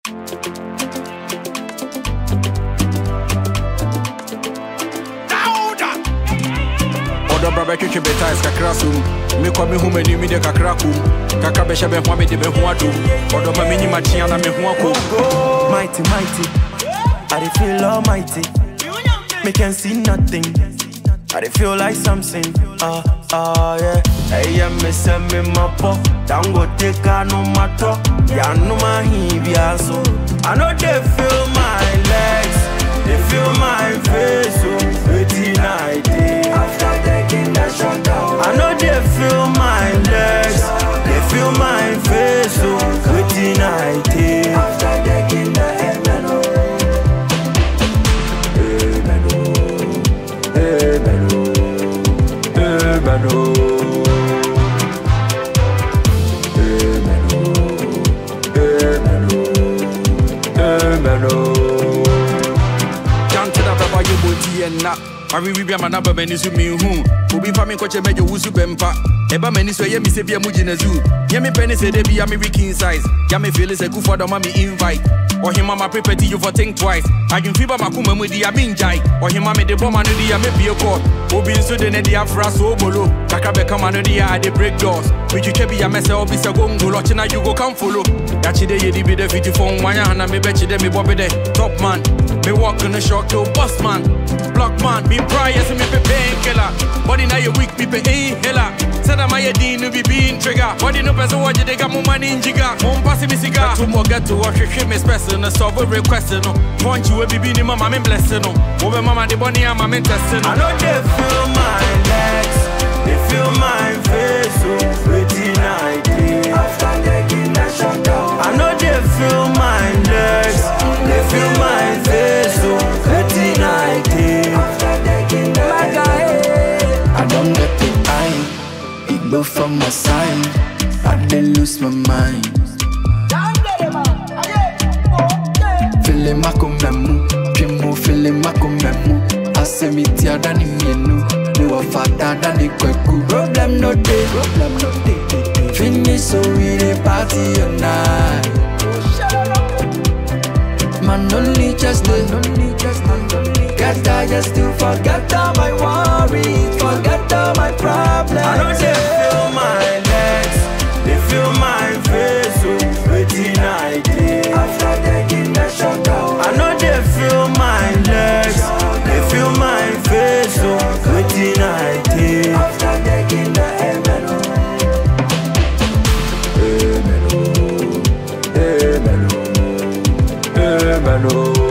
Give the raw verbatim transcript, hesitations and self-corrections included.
Brother Kiki Beta is Kakrasum. Me call me home and you media Kakrakum. Kakabesha be Hwame de Behuatu. Or the Mamini Machiana Mehuako. Mighty, mighty. I dey feel almighty. Me can see nothing. I dey feel like something. Ah, uh, ah, uh, yeah. Hey, I'm missing me my pop. Down go take a no matter. Ya no my hibiaso. I know they feel my legs. They feel my face. So pretty night. After taking the shot down, I know they feel my legs. They feel my face. So pretty night. After taking the emeno. Emeno. Emeno. Emeno. Emeno. Emeno. Can't tell about your body and not. I will be a man of many to me whom will be family coach and major Wusu Bempa. Eba many so yemi se be a mujina zoo. Yemi penny say they be a King size. Yami feel is a good for the mommy invite. Or him mama prepare you for think twice. I can fever Makuma with the Abinjai. Or him mammy the bomb and the maybe a court. Obi so the Nedia Fraso Bolo. Kakabe come and the they break doors. Which you can be a mess of this a gongo lotchina you go come follow. Yachi de ye be the fifty phone one and I may bet you them me bobby the top man. Me walk on the shock to boss man. Block man, me prior to me be painkiller. Body now you weak me pay hella. Said I'm a dean to be being trigger. Body no person watch it, they got more money in jigger. Mom passing me cigar. Two more get to watch your shit, me special. No solve a request, no. Punch you, be being mama, I'm blessing, no. Over mama, the bunny, I'm a testing. I know they feel my legs, they feel my face, so pretty night. After taking the shot down, I know they feel my legs, they feel my face, so pretty night. After taking the I don't get the eye, it go from my side, I didn't lose my mind. Feeling my kumemu, Pimu feeling my kumemu. I say me tia dani mienu, no fata dani kweku. Problem no day, problem no day. Finish so we dey party all night. Man only just day, only just day. Get tired to forget all my worries, forget all my problems. I know they feel my legs, they feel my face, so pretty night. After taking the shot down, I know they feel my legs, they feel my face, so pretty night. After taking the emeno, emeno, emeno, emeno.